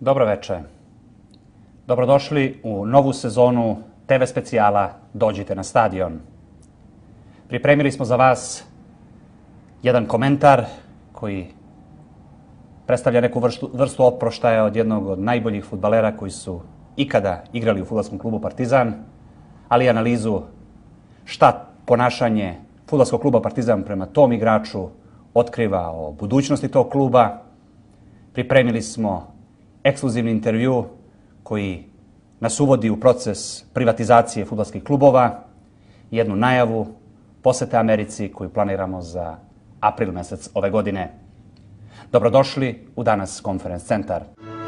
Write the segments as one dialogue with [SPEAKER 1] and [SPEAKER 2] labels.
[SPEAKER 1] Dobro veče. Dobrodošli u novu sezonu TV specijala Dođite na stadion. Pripremili smo za vas jedan komentar koji predstavlja neku vrstu oproštaja od jednog od najboljih fudbalera koji su ikada igrali u fudbalskom klubu Partizan, ali i analizu šta ponašanje fudbalskog kluba Partizan prema tom igraču otkriva o budućnosti tog kluba. Pripremili smo ekskluzivni intervju koji nas uvodi u proces privatizacije fudbalskih klubova, jednu najavu posete Americi koju planiramo za april mesec ove godine. Dobrodošli u Danas Conference centar.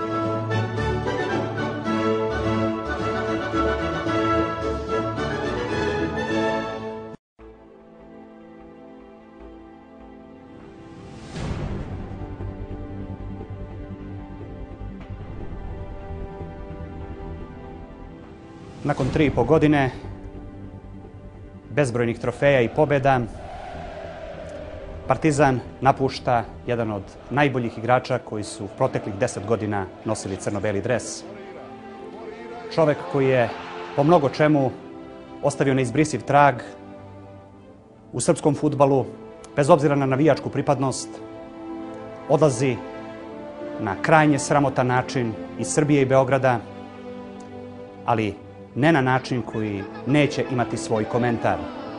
[SPEAKER 1] Nakon 3,5 godine, bezbrojnih trofeja i pobjeda, Partizan napušta jedan od najboljih igrača koji su proteklih 10 godina nosili crno-beli dres. Čovek koji je po mnogo čemu ostavio neizbrisiv trag u srpskom fudbalu, bez obzira na navijačku pripadnost, odlazi na krajnje sramotan način iz Srbije i Beograda, ali ne na način koji neće imati svoj komentar.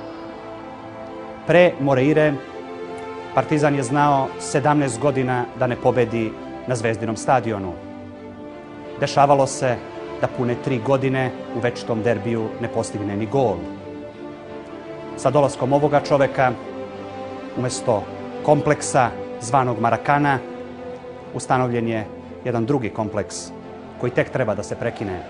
[SPEAKER 1] Pre Moreire, Partizan je znao 17 godina da ne pobedi na Zvezdinom stadionu. Dešavalo se da pune 3 godine u večitom derbiju ne postigne ni gol. Sa dolaskom ovoga čoveka, umesto kompleksa zvanog Marakana, ustanovljen je jedan drugi kompleks koji tek treba da se prekine.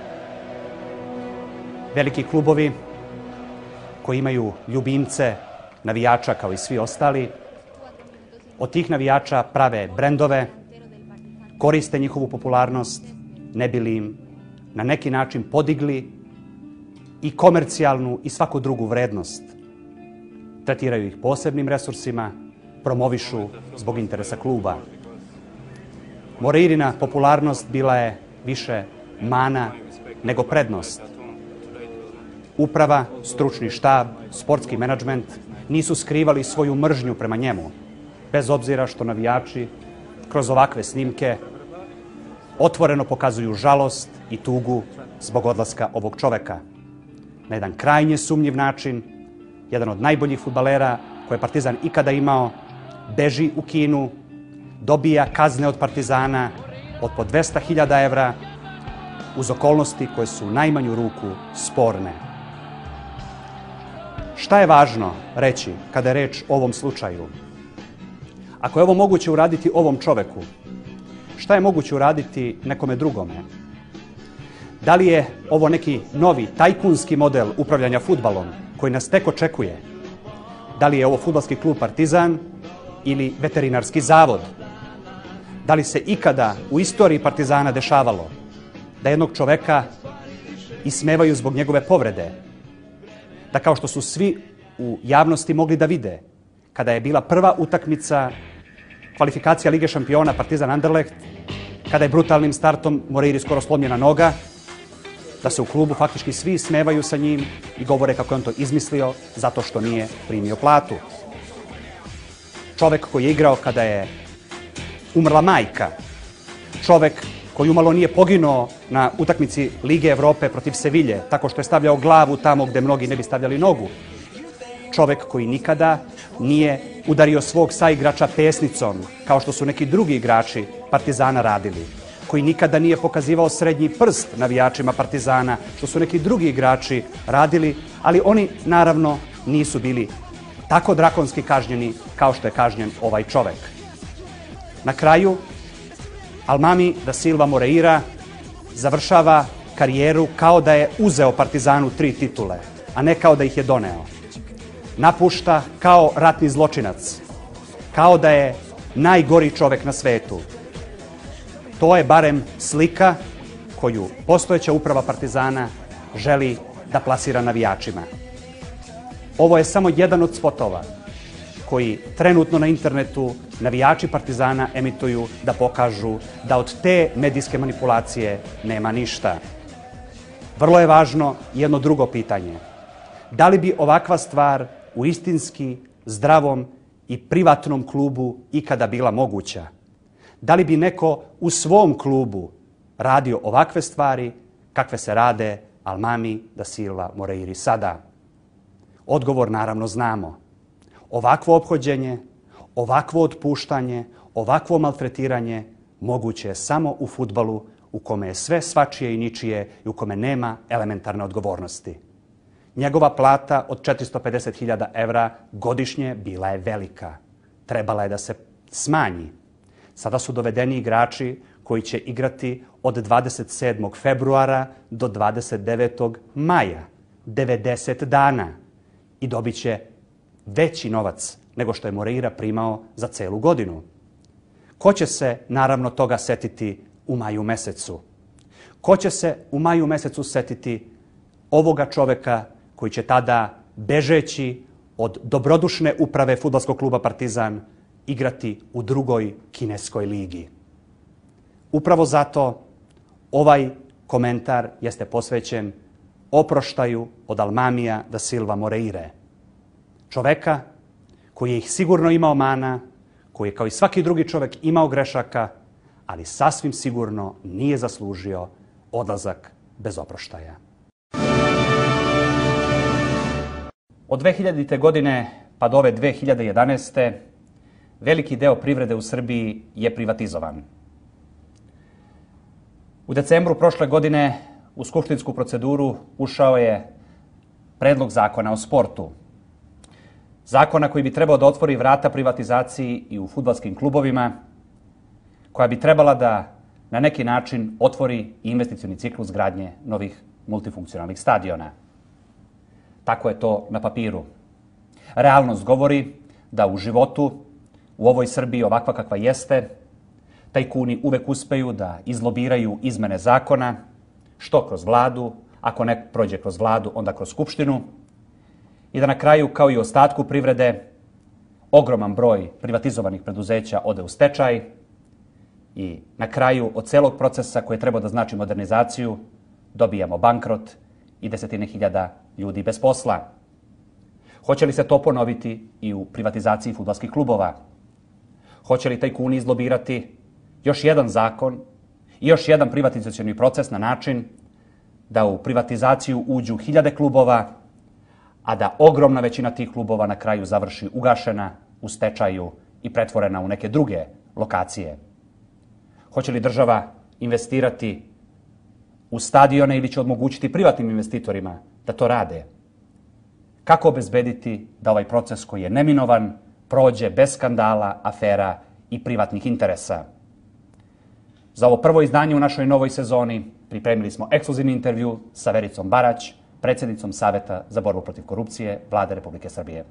[SPEAKER 1] Veliki klubovi koji imaju ljubimce navijača kao i svi ostali, od tih navijača prave brendove, koriste njihovu popularnost, ne bi li im na neki način podigli i komercijalnu i svaku drugu vrednost. Tretiraju ih posebnim resursima, promovišu zbog interesa kluba. Moreirina popularnost bila je više mana nego prednost. Uprava, stručni štab, sportski menadžment nisu skrivali svoju mržnju prema njemu, bez obzira što navijači kroz ovakve snimke otvoreno pokazuju žalost i tugu zbog odlaska ovog čoveka. Na jedan krajnje sumnjiv način, jedan od najboljih fudbalera koje je Partizan ikada imao, beži u Kinu, dobija kazne od Partizana od po 200.000 evra uz okolnosti koje su u najmanju ruku sporne. Šta je važno reći kada je reč o ovom slučaju? Ako je ovo moguće uraditi ovom čoveku, šta je moguće uraditi nekome drugome? Da li je ovo neki novi tajkunski model upravljanja fudbalom koji nas tek očekuje? Da li je ovo fudbalski klub Partizan ili veterinarski zavod? Da li se ikada u istoriji Partizana dešavalo da jednog čoveka ismevaju zbog njegove povrede? Da kao što su svi u javnosti mogli da vide, kada je bila prva utakmica kvalifikacija Lige šampiona Partizan-Anderlecht, kada je brutalnim startom Moreiri skoro slomljena noga, da se u klubu faktički svi smevaju sa njim i govore kako je on to izmislio zato što nije primio platu. Čovek koji je igrao kada je umrla majka, čovek koji umalo nije poginuo na utakmici Lige Evrope protiv Sevilje, tako što je stavljao glavu tamo gde mnogi ne bi stavljali nogu. Čovek koji nikada nije udario svog saigrača pesnicom, kao što su neki drugi igrači Partizana radili. Koji nikada nije pokazivao srednji prst navijačima Partizana, što su neki drugi igrači radili, ali oni naravno nisu bili tako drakonski kažnjeni kao što je kažnjen ovaj čovek. Na kraju, Almami da Silva Moreira završava karijeru kao da je uzeo Partizanu 3 titule, a ne kao da ih je doneo. Napušta kao ratni zločinac, kao da je najgori čovek na svetu. To je barem slika koju postojeća uprava Partizana želi da plasira navijačima. Ovo je samo jedan od spotova koji trenutno na internetu navijači Partizana emituju da pokažu da od te medijske manipulacije nema ništa. Vrlo je važno jedno drugo pitanje. Da li bi ovakva stvar u istinski zdravom i privatnom klubu ikada bila moguća? Da li bi neko u svom klubu radio ovakve stvari kakve se rade Almami da Silva Moreiri sada? Odgovor naravno znamo. Ovakvo ophođenje, ovakvo otpuštanje, ovakvo maltretiranje moguće je samo u fudbalu u kome je sve svačije i ničije i u kome nema elementarne odgovornosti. Njegova plata od 450.000 evra godišnje bila je velika. Trebala je da se smanji. Sada su dovedeni igrači koji će igrati od 27. februara do 29. maja. 90 dana. I dobit će veći novac nego što je Moreira primao za celu godinu. Ko će se naravno toga setiti u maju mesecu? Ko će se u maju mesecu setiti ovoga čoveka koji će tada, bežeći od dobrodušne uprave fudbalskog kluba Partizan, igrati u drugoj kineskoj ligi? Upravo zato ovaj komentar jeste posvećen oproštaju od Almamija da Silva Moreire. Čoveka koji je ih sigurno imao mana, koji je kao i svaki drugi čovek imao grešaka, ali sasvim sigurno nije zaslužio odlazak bez oproštaja. Od 2000. godine pa do ove 2011. veliki deo privrede u Srbiji je privatizovan. U decembru prošle godine u skupštinsku proceduru ušao je predlog zakona o sportu. Zakona koji bi trebao da otvori vrata privatizaciji i u fudbalskim klubovima, koja bi trebala da na neki način otvori investicioni ciklus gradnje novih multifunkcionalnih stadiona. Tako je to na papiru. Realnost govori da u životu, u ovoj Srbiji ovakva kakva jeste, tajkuni uvek uspeju da izlobiraju izmene zakona, što kroz vladu, ako ne prođe kroz vladu, onda kroz skupštinu, i da na kraju, kao i u ostatku privrede, ogroman broj privatizovanih preduzeća ode u stečaj i na kraju od celog procesa koji je trebao da znači modernizaciju dobijamo bankrot i desetine hiljada ljudi bez posla. Hoće li se to ponoviti i u privatizaciji fudbalskih klubova? Hoće li tajkuni izlobirati još jedan zakon i još jedan privatizacioni proces na način da u privatizaciju uđu hiljade klubova, a da ogromna većina tih klubova na kraju završi ugašena, u stečaju i pretvorena u neke druge lokacije? Hoće li država investirati u stadione ili će omogućiti privatnim investitorima da to rade? Kako obezbediti da ovaj proces koji je neminovan prođe bez skandala, afera i privatnih interesa? Za ovo prvo izdanje u našoj novoj sezoni pripremili smo ekskluzivni intervju sa Vericom Barać, predsjednicom Saveta za borbu protiv korupcije Vlade Republike Srbije.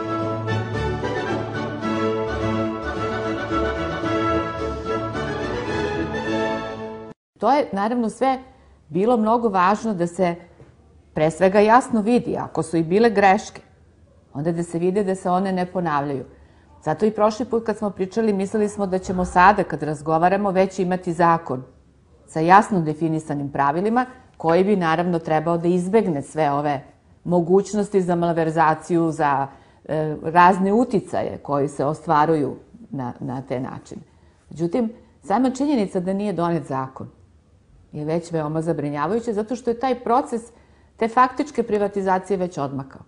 [SPEAKER 2] To je naravno sve bilo mnogo važno da se pre svega jasno vidi. Ako su i bile greške, onda da se vide da se one ne ponavljaju. Zato i prošli put kad smo pričali, mislili smo da ćemo sada, kad razgovaramo, već imati zakon sa jasno definisanim pravilima, koji bi naravno trebao da izbegne sve ove mogućnosti za malverzaciju, za razne uticaje koji se ostvaruju na te načine. Međutim, sama činjenica da nije donet zakon je već veoma zabrinjavajuće, zato što je taj proces te faktičke privatizacije već odmakao.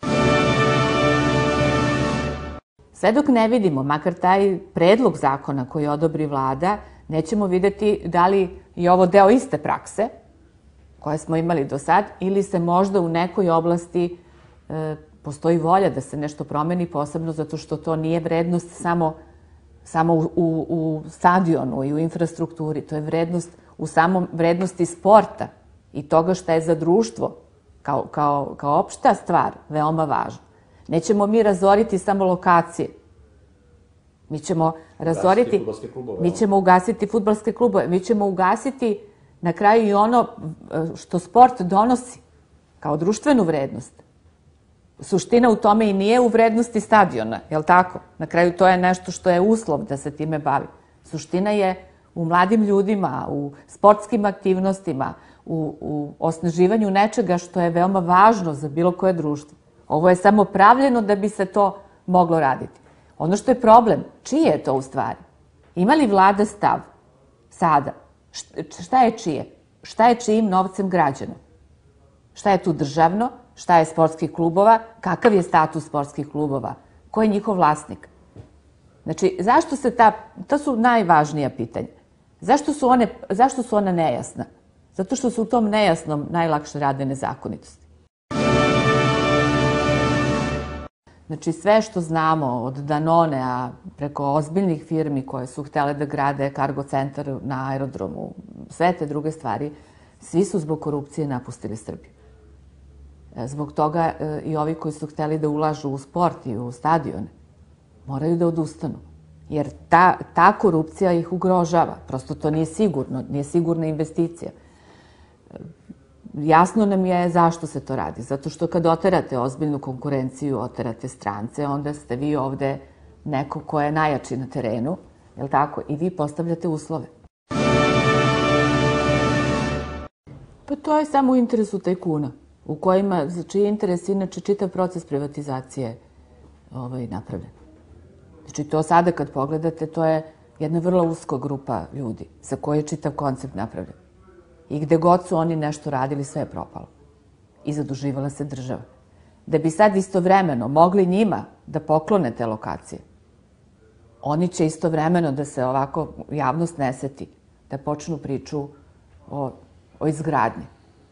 [SPEAKER 2] Sve dok ne vidimo, makar taj predlog zakona koji odobri vlada, nećemo videti da li je ovo deo iste prakse koje smo imali do sad, ili se možda u nekoj oblasti postoji volja da se nešto promeni, posebno zato što to nije vrednost samo u stadionu i u infrastrukturi. To je vrednost u samom vrednosti sporta i toga šta je za društvo kao opšta stvar veoma važno. Nećemo mi razoriti samo lokacije. Mi ćemo ugasiti fudbalske klubove. Mi ćemo ugasiti na kraju i ono što sport donosi kao društvenu vrednost. Suština u tome i nije u vrednosti stadiona, je li tako? Na kraju to je nešto što je uslov da se time bavi. Suština je u mladim ljudima, u sportskim aktivnostima, u osnaživanju nečega što je veoma važno za bilo koje društvo. Ovo je samo pravljeno da bi se to moglo raditi. Ono što je problem, čije je to u stvari? Ima li vlada stav sada? Šta je čije? Šta je čijim novcem građana? Šta je tu državno? Šta je sportskih klubova? Kakav je status sportskih klubova? Ko je njihov vlasnik? Znači, zašto se to su najvažnija pitanja. Zašto su ona nejasna? Zato što su u tom nejasnom najlakše rade nezakonitosti. Znači, sve što znamo od Danonea preko ozbiljnih firmi koje su htjele da grade kargo centar na aerodromu, sve te druge stvari, svi su zbog korupcije napustili Srbiju. Zbog toga i ovi koji su htjeli da ulažu u sport i u stadione moraju da odustanu. Jer ta korupcija ih ugrožava. Prosto to nije sigurno, nije sigurna investicija. Jasno nam je zašto se to radi. Zato što kad oterate ozbiljnu konkurenciju, oterate strance, onda ste vi ovde neko ko je najjači na terenu, je li tako? I vi postavljate uslove. Pa to je samo u interesu tajkuna, u kojima, za čiji interes inače čitav proces privatizacije napravljen. Znači to sada kad pogledate, to je jedna vrlo uska grupa ljudi za koje je čitav koncept napravljen. I gde god su oni nešto radili, sve je propalo. I zaduživala se država. Da bi sad istovremeno mogli njima da poklone te lokacije, oni će istovremeno da se ovako javnost ne seti, da počnu priču o izgradnji.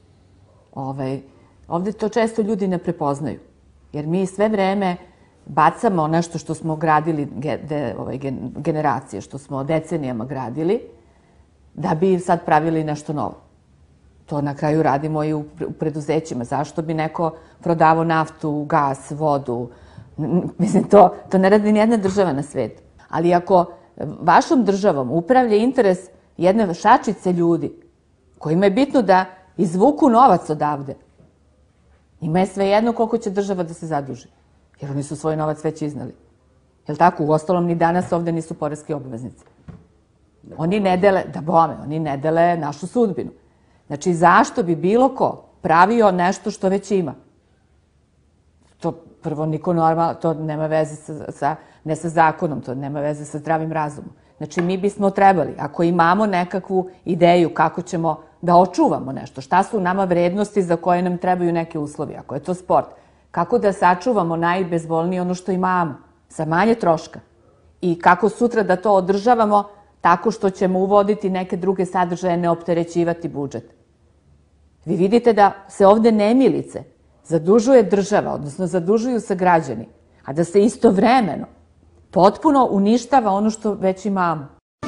[SPEAKER 2] Ovde to često ljudi ne prepoznaju, jer mi sve vreme bacamo nešto što smo gradili generacije, što smo decenijama gradili, da bi sad pravili nešto novo. To na kraju radimo i u preduzećima. Zašto bi neko prodavao naftu, gas, vodu? Mislim, to ne radi nijedna država na svetu. Ali ako vašom državom upravlja interes jedne šačice ljudi, kojima je bitno da izvuku novac odavde, njima je svejedno koliko će država da se zaduži. Jer oni su svoj novac već iznali. Je li tako? Uostalom, ni danas ovde nisu poreski obveznici. Oni ne dele našu sudbinu. Znači, zašto bi bilo ko pravio nešto što već ima? To prvo niko normalno, to nema veze ne sa zakonom, to nema veze sa zdravim razumom. Znači, mi bismo trebali, ako imamo nekakvu ideju kako ćemo da očuvamo nešto, šta su nama vrednosti za koje nam trebaju neke uslovi, ako je to sport, kako da sačuvamo najbezbolnije ono što imamo, sa manje troška. I kako sutra da to održavamo tako što ćemo uvoditi neke druge sadržaje, ne opterećivati budžet. Vi vidite da se ovde nemilice zadužuje država, odnosno zadužuju se građani, a da se istovremeno potpuno uništava ono što već imamo.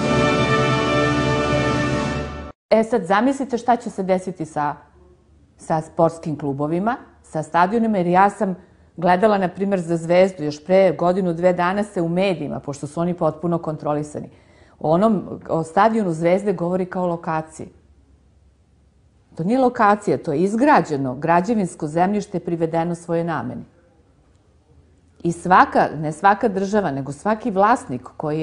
[SPEAKER 2] Sad zamislite šta će se desiti sa sportskim klubovima, sa stadionima, jer ja sam gledala, na primjer, za Zvezdu, još pre godinu, 2 dana se u medijima, pošto su oni potpuno kontrolisani, o stadionu Zvezde govori kao lokaciji. To nije lokacija, to je izgrađeno građevinsko zemljište privedeno svoje nameni. I ne svaka država, nego svaki vlasnik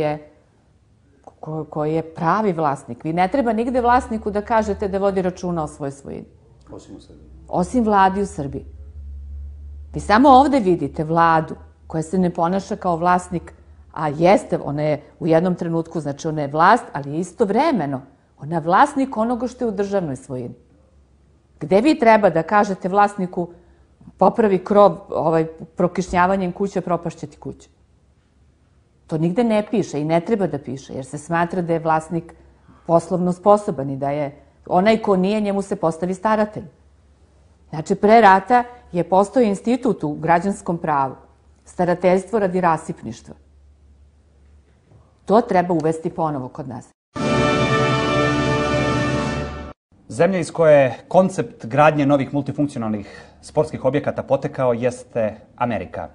[SPEAKER 2] koji je pravi vlasnik. Vi ne treba nigde vlasniku da kažete da vodi računa o svojoj svojini.
[SPEAKER 1] Osim u Srbiji.
[SPEAKER 2] Osim vladi u Srbiji. Vi samo ovde vidite vladu koja se ne ponaša kao vlasnik, a jeste, ona je u jednom trenutku, znači ona je vlast, ali je istovremeno ona je vlasnik onoga što je u državnoj svojini. Gde vi treba da kažete vlasniku popravi krov prokišnjavanjem kuće, propašće ti kuće? To nigde ne piše i ne treba da piše, jer se smatra da je vlasnik poslovno sposoban i da je onaj ko nije, njemu se postavi staratelj. Znači, pre rata je postojao institut u građanskom pravu, starateljstvo radi rasipništva. To treba uvesti ponovo kod nas.
[SPEAKER 1] Zemlja iz koje je koncept gradnje novih multifunkcionalnih sportskih objekata potekao jeste Amerika.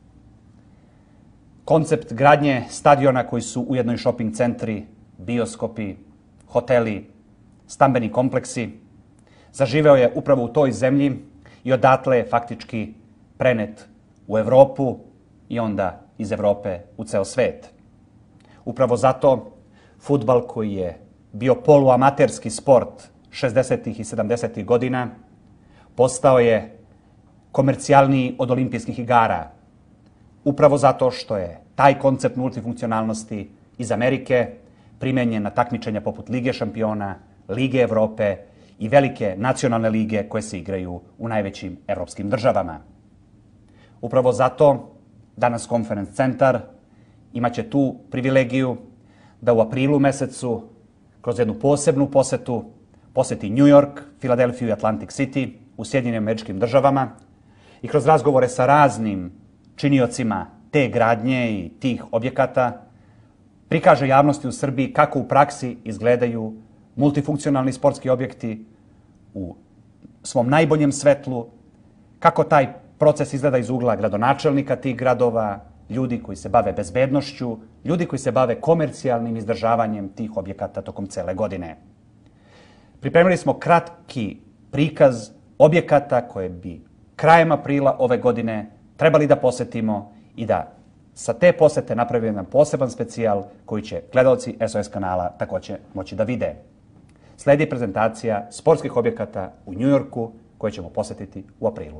[SPEAKER 1] Koncept gradnje stadiona koji su ujedno i shopping centri, bioskopi, hoteli, stambeni kompleksi, zaživeo je upravo u toj zemlji i odatle je faktički prenet u Evropu i onda iz Evrope u ceo svet. Upravo zato fudbal koji je bio poluamaterski sport 60. i 70. godina postao je komercijalniji od olimpijskih igara. Upravo zato što je taj koncept multifunkcionalnosti iz Amerike primenjen na takmičenja poput Lige šampiona, Lige Evrope i velike nacionalne lige koje se igraju u najvećim evropskim državama. Upravo zato danas Conference centar imaće tu privilegiju da u aprilu mesecu kroz jednu posebnu posetu poseti New York, Filadelfiju i Atlantic City u Sjedinjenim Američkim Državama i kroz razgovore sa raznim činiocima te gradnje i tih objekata prikaže javnosti u Srbiji kako u praksi izgledaju multifunkcionalni sportski objekti u svom najboljem svetlu, kako taj proces izgleda iz ugla gradonačelnika tih gradova, ljudi koji se bave bezbednošću, ljudi koji se bave komercijalnim izdržavanjem tih objekata tokom cele godine. Pripremili smo kratki prikaz objekata koje bi krajem aprila ove godine trebali da posetimo i da sa te posete napravimo jedan poseban specijal koji će gledaoci SOS kanala takođe moći da vide. Sledi prezentacija sportskih objekata u Njujorku koje ćemo posetiti u aprilu.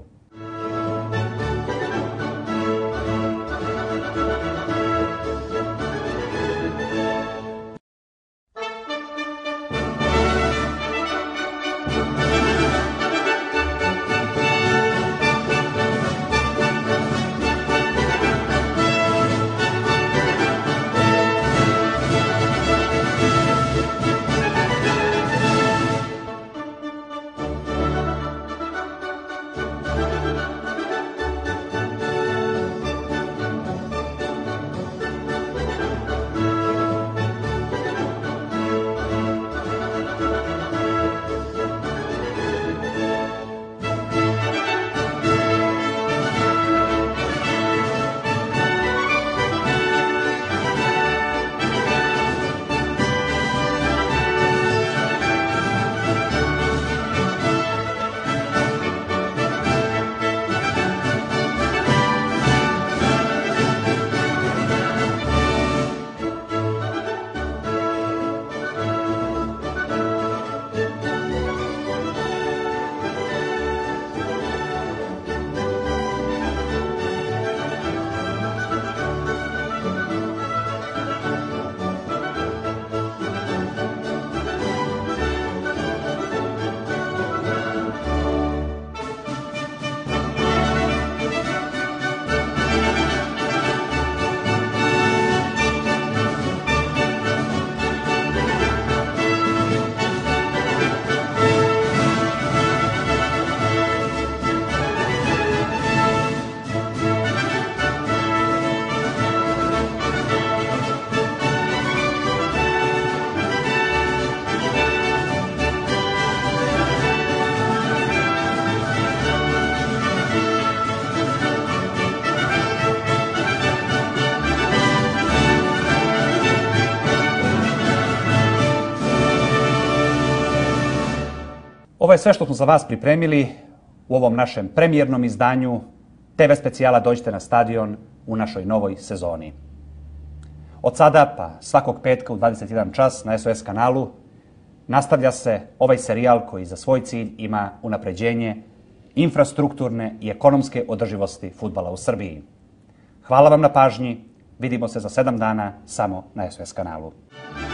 [SPEAKER 1] Ovo je sve što smo za vas pripremili u ovom našem premijernom izdanju TV specijala Dođite na stadion u našoj novoj sezoni. Od sada pa svakog petka u 21 čas na SOS kanalu nastavlja se ovaj serijal koji za svoj cilj ima unapređenje infrastrukturne i ekonomske održivosti fudbala u Srbiji. Hvala vam na pažnji, vidimo se za 7 dana samo na SOS kanalu.